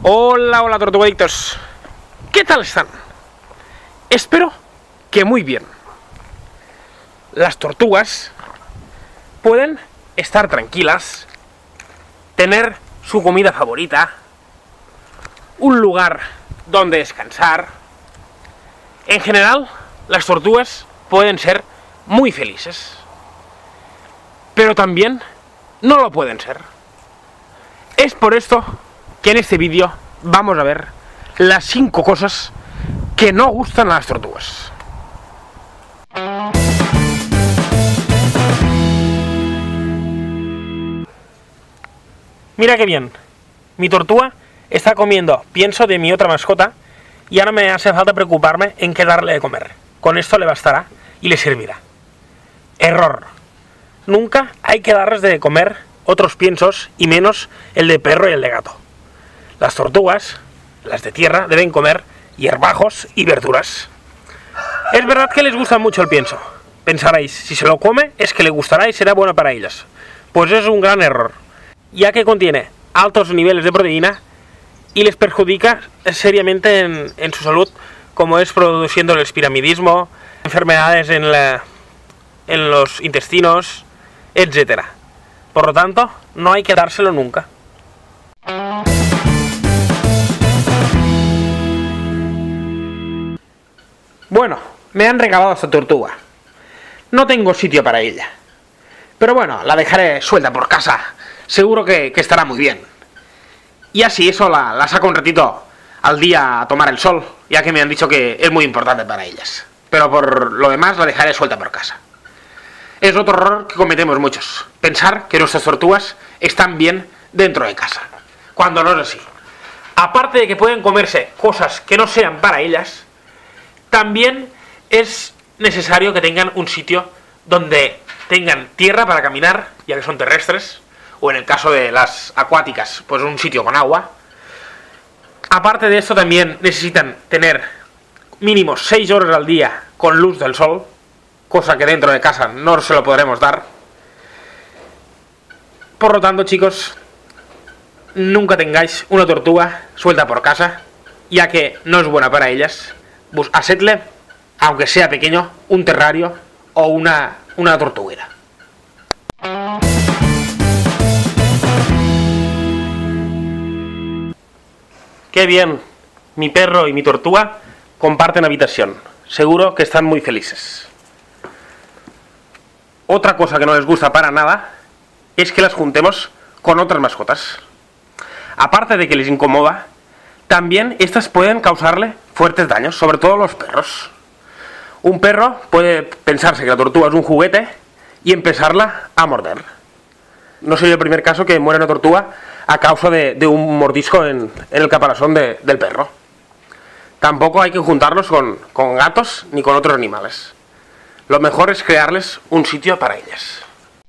Hola, hola tortugadictos. ¿Qué tal están? Espero que muy bien. Las tortugas pueden estar tranquilas, tener su comida favorita, un lugar donde descansar. En general, las tortugas pueden ser muy felices, pero también no lo pueden ser. Es por esto que en este vídeo vamos a ver las 5 cosas que no gustan a las tortugas. Mira qué bien, mi tortuga está comiendo pienso de mi otra mascota y ahora me hace falta preocuparme en qué darle de comer. Con esto le bastará y le servirá. Error. Nunca hay que darles de comer otros piensos y menos el de perro y el de gato. Las tortugas, las de tierra, deben comer hierbajos y verduras. Es verdad que les gusta mucho el pienso. Pensaréis, si se lo come es que le gustará y será bueno para ellas. Pues es un gran error, ya que contiene altos niveles de proteína y les perjudica seriamente en su salud, como es produciendo el piramidismo, enfermedades en los intestinos, etc. Por lo tanto, no hay que dárselo nunca. Bueno, me han regalado esta tortuga. No tengo sitio para ella. Pero bueno, la dejaré suelta por casa. Seguro que estará muy bien. Y así eso la saco un ratito al día a tomar el sol, ya que me han dicho que es muy importante para ellas. Pero por lo demás la dejaré suelta por casa. Es otro error que cometemos muchos. Pensar que nuestras tortugas están bien dentro de casa, cuando no es así. Aparte de que pueden comerse cosas que no sean para ellas, también es necesario que tengan un sitio donde tengan tierra para caminar, ya que son terrestres, o en el caso de las acuáticas, pues un sitio con agua. Aparte de esto, también necesitan tener mínimo 6 horas al día con luz del sol, cosa que dentro de casa no se lo podremos dar. Por lo tanto, chicos, nunca tengáis una tortuga suelta por casa, ya que no es buena para ellas. Hacedle, aunque sea pequeño, un terrario o una tortuguera. Qué bien, mi perro y mi tortuga comparten habitación. Seguro que están muy felices. Otra cosa que no les gusta para nada es que las juntemos con otras mascotas. Aparte de que les incomoda, también estas pueden causarle fuertes daños, sobre todo los perros. Un perro puede pensarse que la tortuga es un juguete y empezarla a morder. No soy el primer caso que muere una tortuga a causa de un mordisco en el caparazón del perro. Tampoco hay que juntarlos con gatos ni con otros animales. Lo mejor es crearles un sitio para ellas.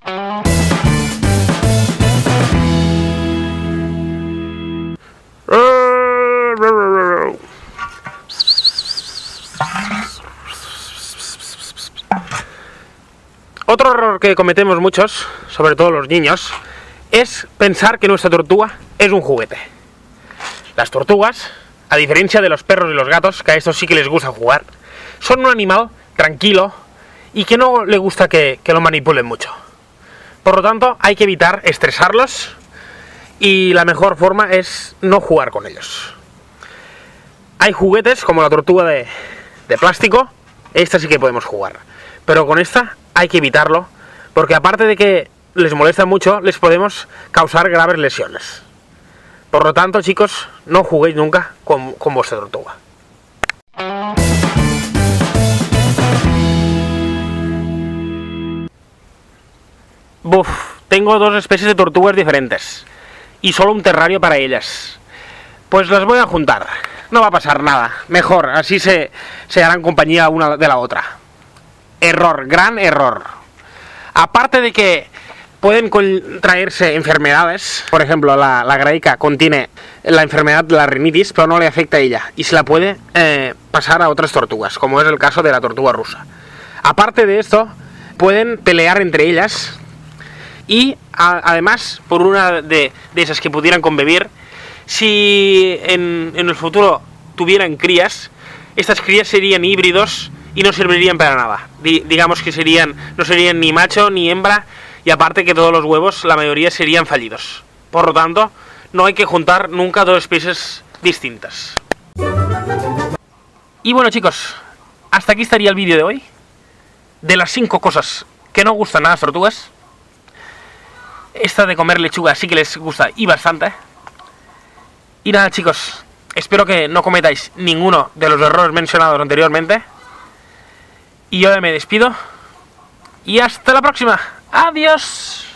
Otro error que cometemos muchos, sobre todo los niños, es pensar que nuestra tortuga es un juguete. Las tortugas, a diferencia de los perros y los gatos, que a estos sí que les gusta jugar, son un animal tranquilo y que no le gusta que lo manipulen mucho. Por lo tanto, hay que evitar estresarlos y la mejor forma es no jugar con ellos. Hay juguetes como la tortuga de plástico, esta sí que podemos jugar, pero con esta hay que evitarlo, porque aparte de que les molesta mucho, les podemos causar graves lesiones. Por lo tanto, chicos, no juguéis nunca con vuestra tortuga. Tengo 2 especies de tortugas diferentes y solo un terrario para ellas. Pues las voy a juntar. No va a pasar nada. Mejor, así se harán compañía una de la otra. Error, gran error. Aparte de que pueden contraerse enfermedades, por ejemplo, la graica contiene la enfermedad de la rinitis, pero no le afecta a ella y se la puede pasar a otras tortugas, como es el caso de la tortuga rusa. Aparte de esto, pueden pelear entre ellas y además, por una de esas que pudieran convivir, Si en el futuro tuvieran crías, estas crías serían híbridos y no servirían para nada. Digamos que no serían ni macho ni hembra, y aparte que todos los huevos, la mayoría serían fallidos. Por lo tanto, no hay que juntar nunca dos especies distintas. Y bueno, chicos, hasta aquí estaría el vídeo de hoy. De las 5 cosas que no gustan a las tortugas, esta de comer lechuga sí que les gusta y bastante. Y nada, chicos, espero que no cometáis ninguno de los errores mencionados anteriormente. Y yo me despido. Y hasta la próxima. Adiós.